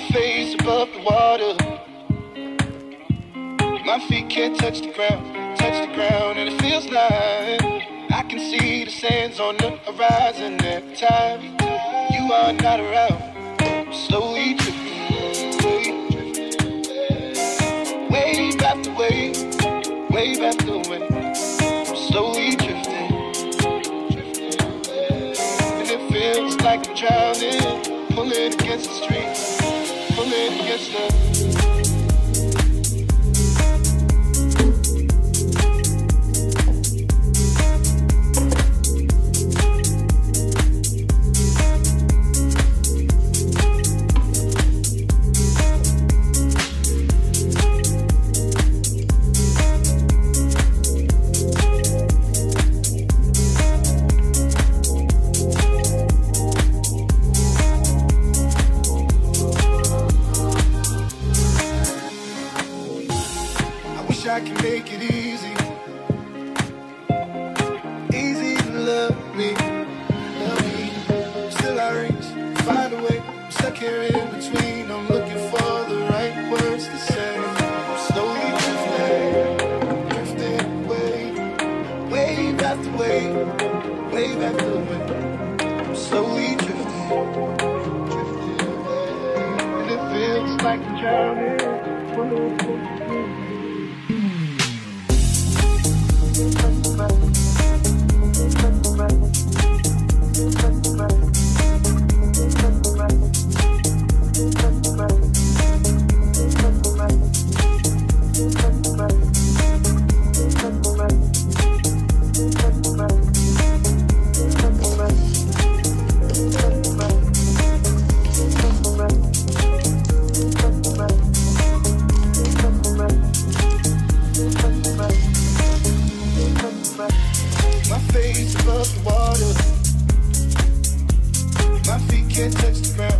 face above the water. My feet can't touch the ground, and it feels like I can see the sands on the horizon every time you are not around. I'm slowly drifting, wave after wave, wave after wave. I'm slowly drifting, and it feels like I'm drowning, pulling against the street, pulling against the. I can make it easy, easy to love me. Still I reach, find a way. I'm stuck here in between. I'm looking for the right words to say. I'm slowly drifting away, wave after wave, wave after wave. I'm slowly drifting away, and it feels like I'm drowning. My face above the water. My feet can't touch the ground.